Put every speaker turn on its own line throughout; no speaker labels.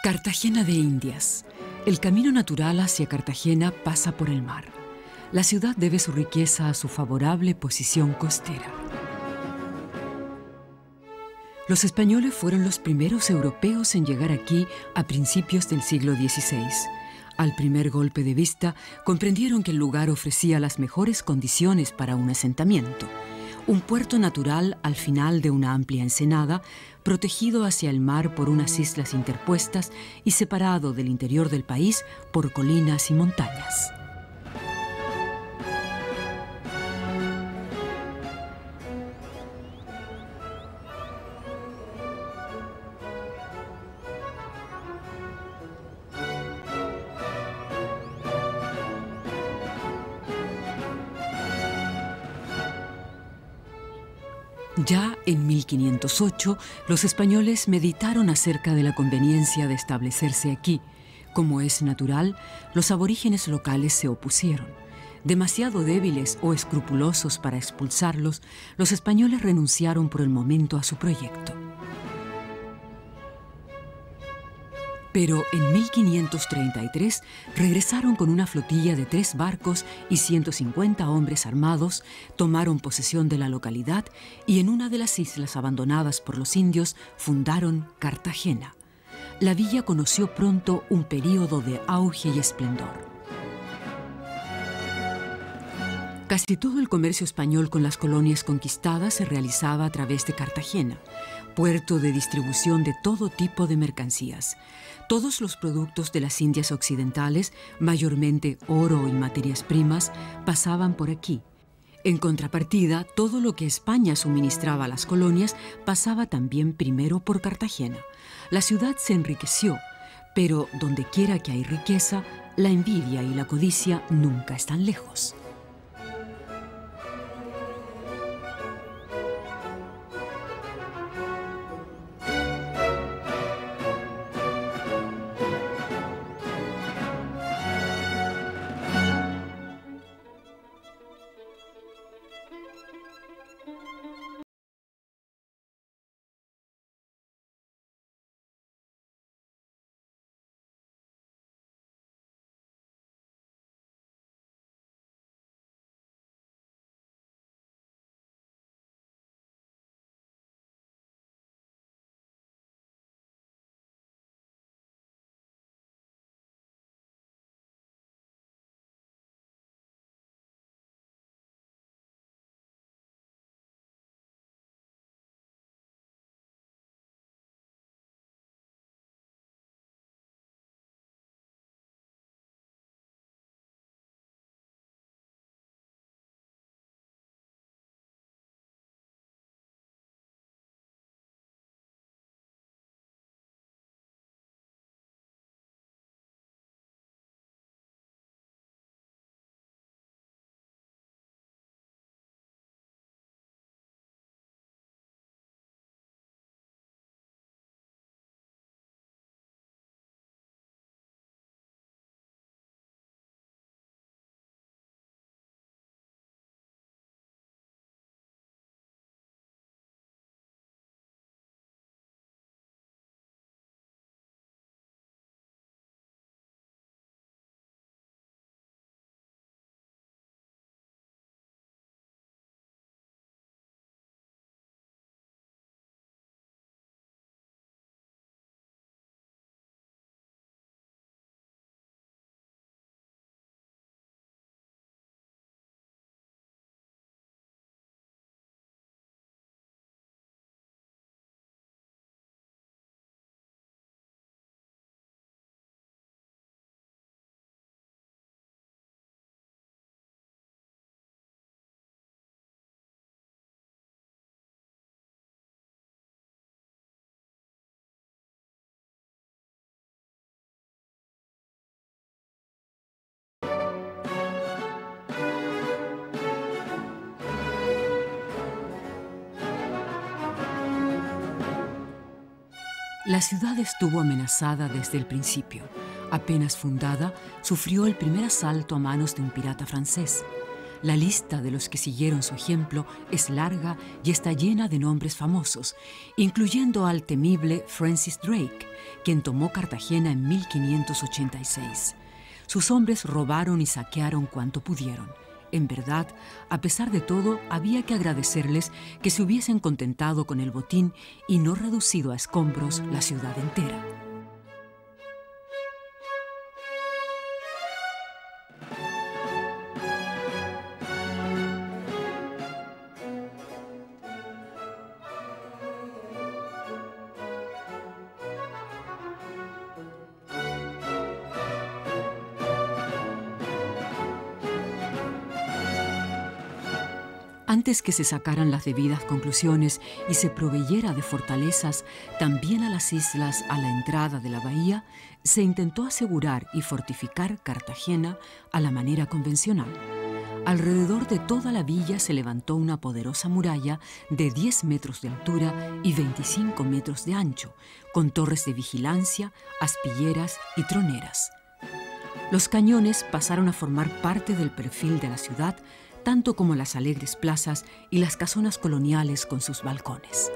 Cartagena de Indias. El camino natural hacia Cartagena pasa por el mar. La ciudad debe su riqueza a su favorable posición costera. Los españoles fueron los primeros europeos en llegar aquí a principios del siglo XVI. Al primer golpe de vista, comprendieron que el lugar ofrecía las mejores condiciones para un asentamiento. Un puerto natural al final de una amplia ensenada, protegido hacia el mar por unas islas interpuestas y separado del interior del país por colinas y montañas. Ya en 1508, los españoles meditaron acerca de la conveniencia de establecerse aquí. Como es natural, los aborígenes locales se opusieron. Demasiado débiles o escrupulosos para expulsarlos, los españoles renunciaron por el momento a su proyecto. Pero en 1533 regresaron con una flotilla de 3 barcos y 150 hombres armados, tomaron posesión de la localidad y en una de las islas abandonadas por los indios fundaron Cartagena. La villa conoció pronto un período de auge y esplendor. Casi todo el comercio español con las colonias conquistadas se realizaba a través de Cartagena, puerto de distribución de todo tipo de mercancías. Todos los productos de las Indias Occidentales, mayormente oro y materias primas, pasaban por aquí. En contrapartida, todo lo que España suministraba a las colonias pasaba también primero por Cartagena. La ciudad se enriqueció, pero donde quiera que hay riqueza, la envidia y la codicia nunca están lejos. La ciudad estuvo amenazada desde el principio. Apenas fundada, sufrió el primer asalto a manos de un pirata francés. La lista de los que siguieron su ejemplo es larga y está llena de nombres famosos, incluyendo al temible Francis Drake, quien tomó Cartagena en 1586. Sus hombres robaron y saquearon cuanto pudieron. En verdad, a pesar de todo, había que agradecerles que se hubiesen contentado con el botín y no reducido a escombros la ciudad entera. Antes que se sacaran las debidas conclusiones y se proveyera de fortalezas también a las islas a la entrada de la bahía, se intentó asegurar y fortificar Cartagena a la manera convencional. Alrededor de toda la villa se levantó una poderosa muralla de 10 metros de altura y 25 metros de ancho, con torres de vigilancia, aspilleras y troneras. Los cañones pasaron a formar parte del perfil de la ciudad, tanto como las alegres plazas y las casonas coloniales con sus balcones.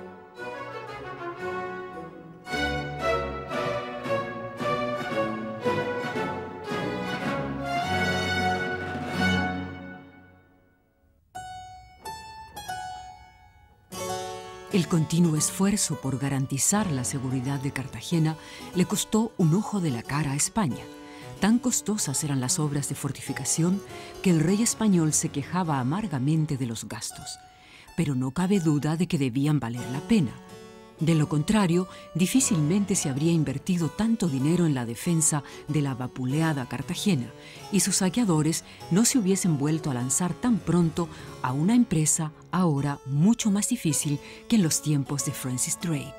El continuo esfuerzo por garantizar la seguridad de Cartagena le costó un ojo de la cara a España. Tan costosas eran las obras de fortificación que el rey español se quejaba amargamente de los gastos. Pero no cabe duda de que debían valer la pena. De lo contrario, difícilmente se habría invertido tanto dinero en la defensa de la vapuleada Cartagena y sus saqueadores no se hubiesen vuelto a lanzar tan pronto a una empresa ahora mucho más difícil que en los tiempos de Francis Drake.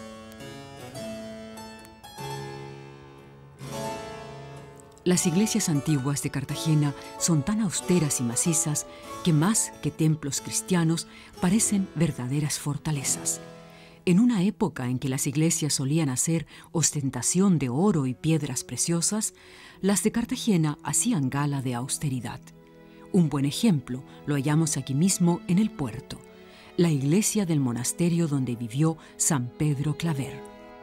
Las iglesias antiguas de Cartagena son tan austeras y macizas que más que templos cristianos parecen verdaderas fortalezas. En una época en que las iglesias solían hacer ostentación de oro y piedras preciosas, las de Cartagena hacían gala de austeridad. Un buen ejemplo lo hallamos aquí mismo en el puerto, la iglesia del monasterio donde vivió San Pedro Claver.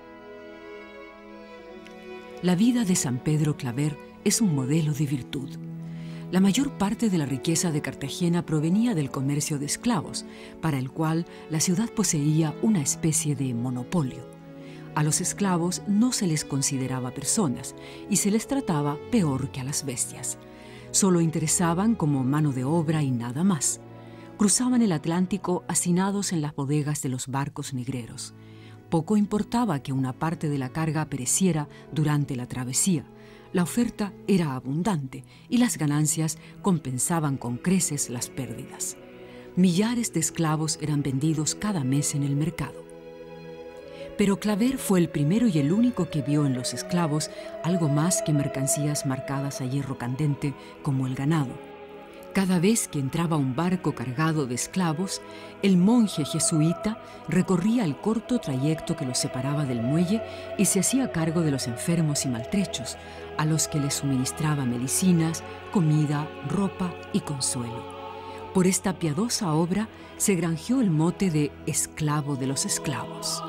La vida de San Pedro Claver es un modelo de virtud. La mayor parte de la riqueza de Cartagena provenía del comercio de esclavos, para el cual la ciudad poseía una especie de monopolio. A los esclavos no se les consideraba personas y se les trataba peor que a las bestias. Solo interesaban como mano de obra y nada más. Cruzaban el Atlántico hacinados en las bodegas de los barcos negreros. Poco importaba que una parte de la carga pereciera durante la travesía. La oferta era abundante y las ganancias compensaban con creces las pérdidas. Millares de esclavos eran vendidos cada mes en el mercado. Pero Claver fue el primero y el único que vio en los esclavos algo más que mercancías marcadas a hierro candente como el ganado. Cada vez que entraba un barco cargado de esclavos, el monje jesuita recorría el corto trayecto que los separaba del muelle y se hacía cargo de los enfermos y maltrechos, a los que les suministraba medicinas, comida, ropa y consuelo. Por esta piadosa obra se granjeó el mote de esclavo de los esclavos.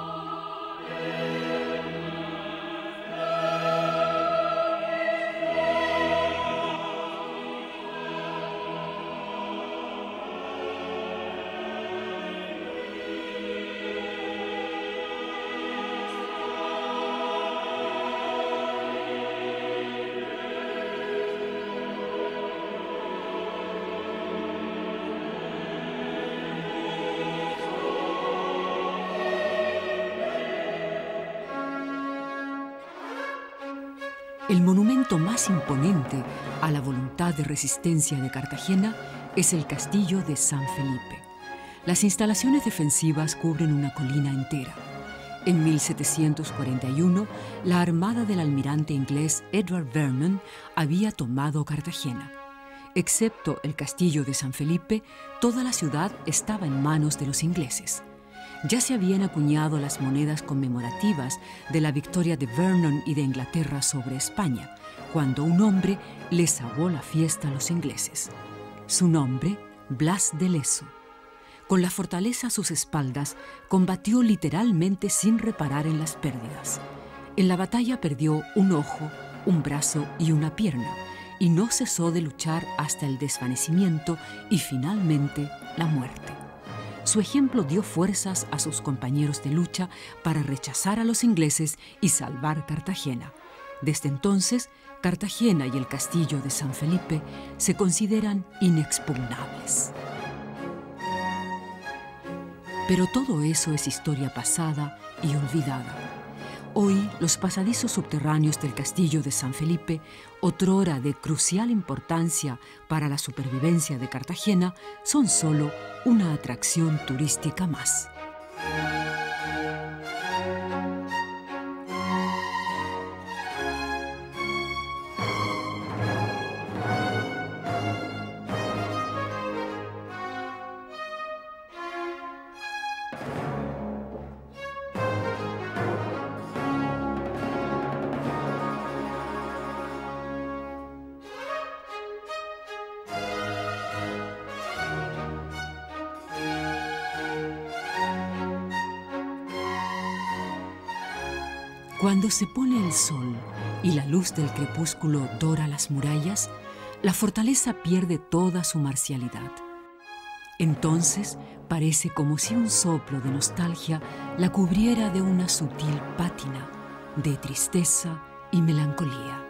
El monumento más imponente a la voluntad de resistencia de Cartagena es el Castillo de San Felipe. Las instalaciones defensivas cubren una colina entera. En 1741, la armada del almirante inglés Edward Vernon había tomado Cartagena. Excepto el Castillo de San Felipe, toda la ciudad estaba en manos de los ingleses. Ya se habían acuñado las monedas conmemorativas de la victoria de Vernon y de Inglaterra sobre España, cuando un hombre les aguó la fiesta a los ingleses. Su nombre, Blas de Lezo. Con la fortaleza a sus espaldas, combatió literalmente sin reparar en las pérdidas. En la batalla perdió un ojo, un brazo y una pierna, y no cesó de luchar hasta el desvanecimiento y finalmente la muerte. Su ejemplo dio fuerzas a sus compañeros de lucha para rechazar a los ingleses y salvar Cartagena. Desde entonces, Cartagena y el castillo de San Felipe se consideran inexpugnables. Pero todo eso es historia pasada y olvidada. Hoy, los pasadizos subterráneos del castillo de San Felipe, otrora de crucial importancia para la supervivencia de Cartagena, son solo una atracción turística más. Cuando se pone el sol y la luz del crepúsculo dora las murallas, la fortaleza pierde toda su marcialidad. Entonces parece como si un soplo de nostalgia la cubriera de una sutil pátina de tristeza y melancolía.